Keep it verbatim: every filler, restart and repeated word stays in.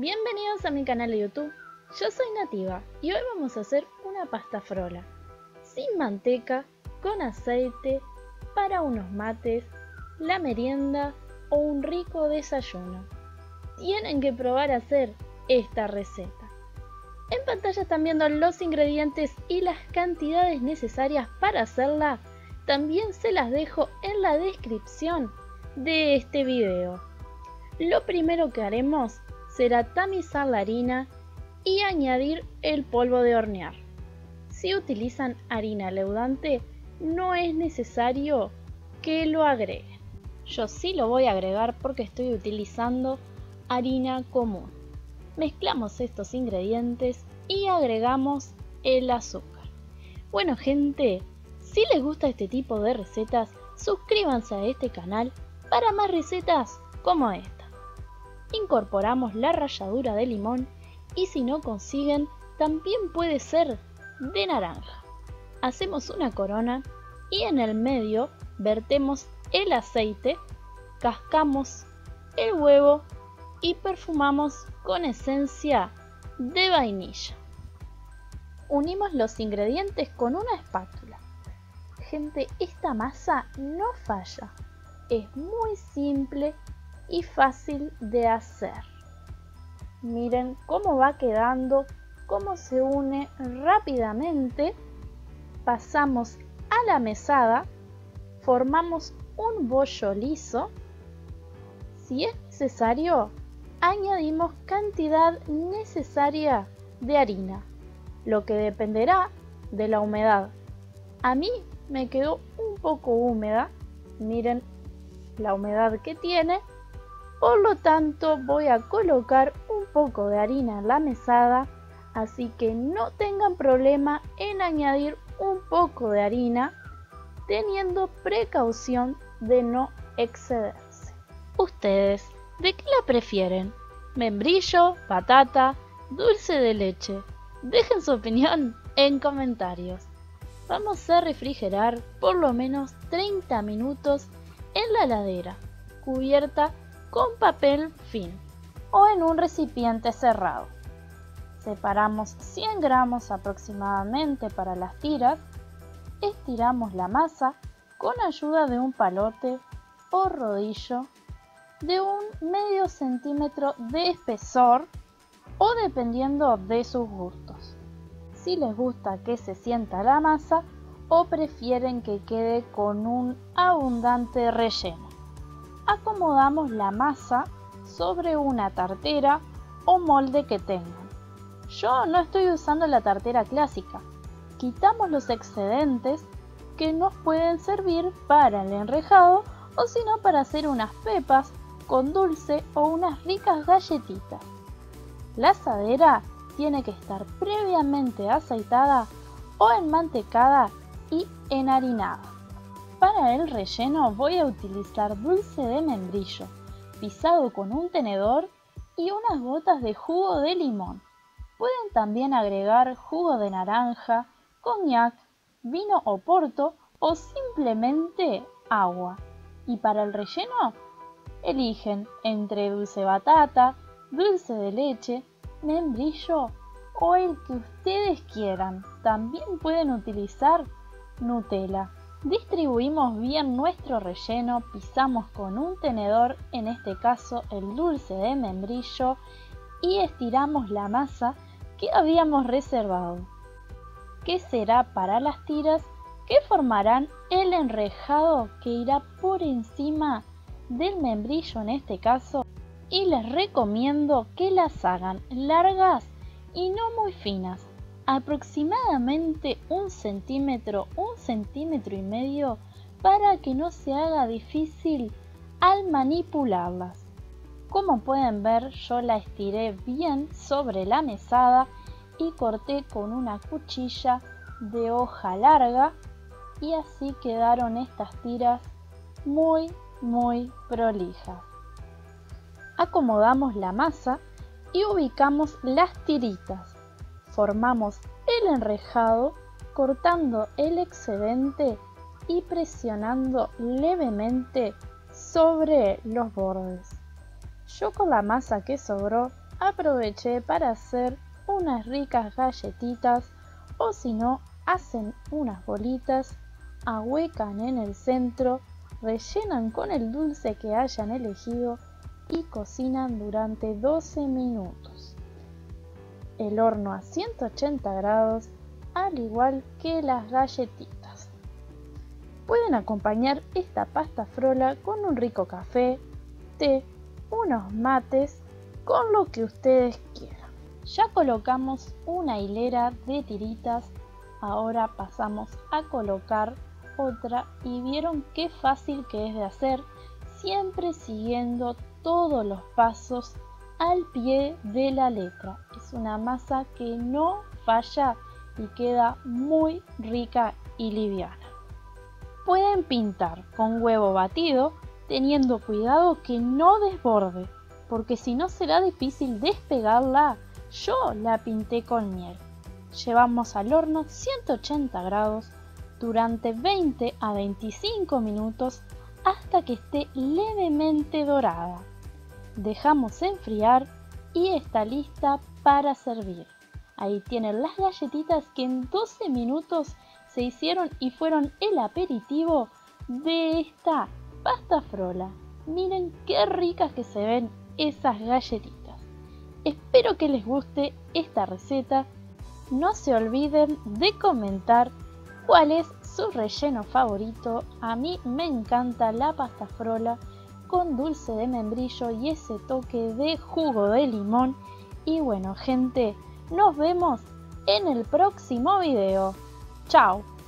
Bienvenidos a mi canal de YouTube. Yo soy Nativa y hoy vamos a hacer una pasta frola sin manteca, con aceite, para unos mates, la merienda o un rico desayuno. Tienen que probar a hacer esta receta. En pantalla están viendo los ingredientes y las cantidades necesarias para hacerla. También se las dejo en la descripción de este video. Lo primero que haremos será tamizar la harina y añadir el polvo de hornear. Si utilizan harina leudante, no es necesario que lo agreguen. Yo sí lo voy a agregar porque estoy utilizando harina común. Mezclamos estos ingredientes y agregamos el azúcar. Bueno gente, si les gusta este tipo de recetas, suscríbanse a este canal para más recetas como esta. Incorporamos la ralladura de limón y si no consiguen, también puede ser de naranja. Hacemos una corona y en el medio vertemos el aceite, cascamos el huevo y perfumamos con esencia de vainilla. Unimos los ingredientes con una espátula. Gente, esta masa no falla, es muy simple y fácil de hacer. Miren cómo va quedando, cómo se une rápidamente. Pasamos a la mesada, formamos un bollo liso. Si es necesario, añadimos cantidad necesaria de harina, lo que dependerá de la humedad. A mí me quedó un poco húmeda, miren la humedad que tiene. Por lo tanto voy a colocar un poco de harina en la mesada, así que no tengan problema en añadir un poco de harina, teniendo precaución de no excederse. ¿Ustedes de qué la prefieren? ¿Membrillo, patata, dulce de leche? Dejen su opinión en comentarios. Vamos a refrigerar por lo menos treinta minutos en la heladera, cubierta con papel film o en un recipiente cerrado. Separamos cien gramos aproximadamente para las tiras. Estiramos la masa con ayuda de un palote o rodillo de un medio centímetro de espesor o dependiendo de sus gustos. Si les gusta que se sienta la masa o prefieren que quede con un abundante relleno. Acomodamos la masa sobre una tartera o molde que tengan. Yo no estoy usando la tartera clásica. Quitamos los excedentes que nos pueden servir para el enrejado o si no para hacer unas pepas con dulce o unas ricas galletitas. La asadera tiene que estar previamente aceitada o enmantecada y enharinada. Para el relleno voy a utilizar dulce de membrillo, pisado con un tenedor y unas gotas de jugo de limón. Pueden también agregar jugo de naranja, coñac, vino o porto o simplemente agua. Y para el relleno, eligen entre dulce batata, dulce de leche, membrillo o el que ustedes quieran. También pueden utilizar Nutella. Distribuimos bien nuestro relleno, pisamos con un tenedor, en este caso el dulce de membrillo, y estiramos la masa que habíamos reservado, que será para las tiras que formarán el enrejado que irá por encima del membrillo en este caso, y les recomiendo que las hagan largas y no muy finas. Aproximadamente un centímetro, un centímetro y medio para que no se haga difícil al manipularlas. Como pueden ver, yo la estiré bien sobre la mesada y corté con una cuchilla de hoja larga y así quedaron estas tiras muy muy prolijas. Acomodamos la masa y ubicamos las tiritas. Formamos el enrejado cortando el excedente y presionando levemente sobre los bordes. Yo con la masa que sobró aproveché para hacer unas ricas galletitas, o si no, hacen unas bolitas, ahuecan en el centro, rellenan con el dulce que hayan elegido y cocinan durante doce minutos. El horno a ciento ochenta grados, al igual que las galletitas. Pueden acompañar esta pasta frola con un rico café, té, unos mates, con lo que ustedes quieran. Ya colocamos una hilera de tiritas, ahora pasamos a colocar otra y vieron qué fácil que es de hacer, siempre siguiendo todos los pasos al pie de la letra. Es una masa que no falla y queda muy rica y liviana. Pueden pintar con huevo batido, teniendo cuidado que no desborde, porque si no será difícil despegarla. Yo la pinté con miel. Llevamos al horno ciento ochenta grados durante veinte a veinticinco minutos hasta que esté levemente dorada. Dejamos enfriar y está lista para servir. Ahí tienen las galletitas que en doce minutos se hicieron y fueron el aperitivo de esta pasta frola. Miren qué ricas que se ven esas galletitas. Espero que les guste esta receta. No se olviden de comentar cuál es su relleno favorito. A mí me encanta la pasta frola con dulce de membrillo y ese toque de jugo de limón. Y bueno, gente, nos vemos en el próximo video. ¡Chao!